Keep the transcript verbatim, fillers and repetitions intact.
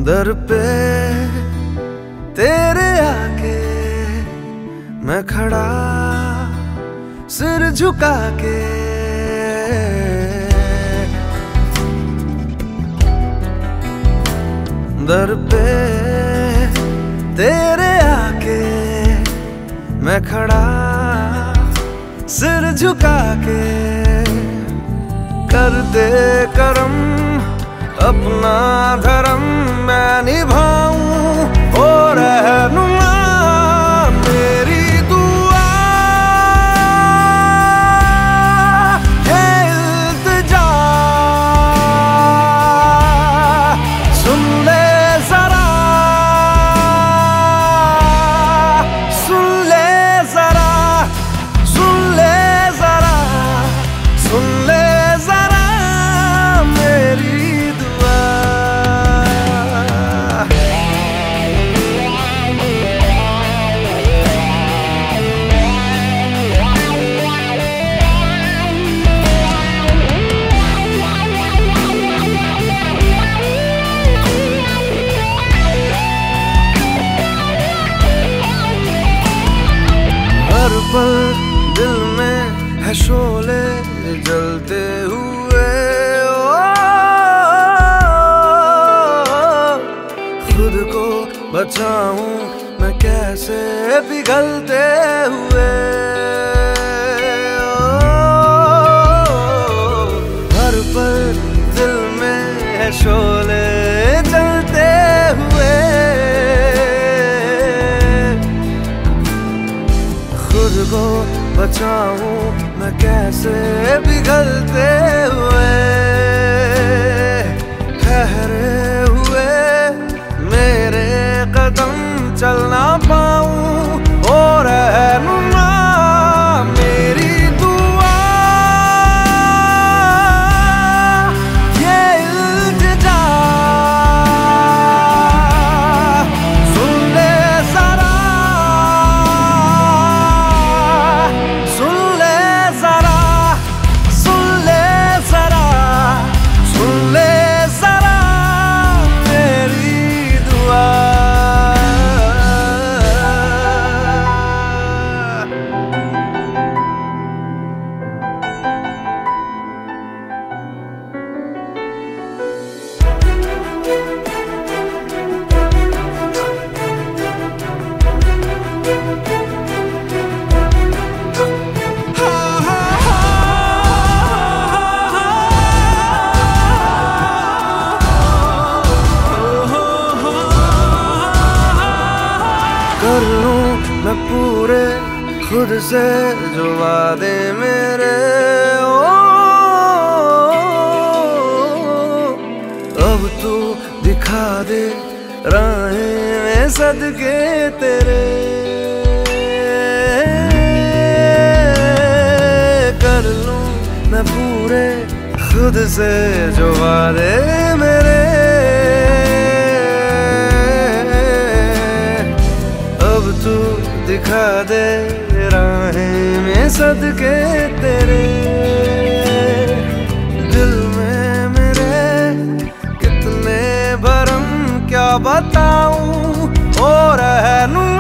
दर पे तेरे आके मैं खड़ा सिर झुका के, दर पे तेरे आके मैं खड़ा सिर झुका के, कर दे करम अपना धर्म मैं निभाऊं, ओ रहनुमा मेरी दुआ है इल्तिजा, सुन ले जरा सुन ले जरा सुन ले जरा सुन ले जरा मेरी हर पल दिल में है शोले जलते हुए, ओ खुद को बचाऊं मैं कैसे पिघलते हुए, ओ हर पल दिल में है शोले जलते हुए, खुद को बचाऊं मैं कैसे पिघलते हुए, ठहरे हुए मेरे कदम चल ना पाऊं, ओ रहनुमा मेरी दुआ ये इल्तिजा, सुन ले जरा सुन ले जरा सुन ले जरा सुन ले जरा मेरी दुआ। कर लूं मैं पूरे खुद से जो वादे मेरे, ओ अब तू दिखा दे राहें में सदके तेरे, कर लूं मैं पूरे खुद से जो वादे मेरे, अब तू दिखा दे राहें में सदके तेरे, दिल में मेरे कितने भरम क्या बताऊं, ओ रहनुमा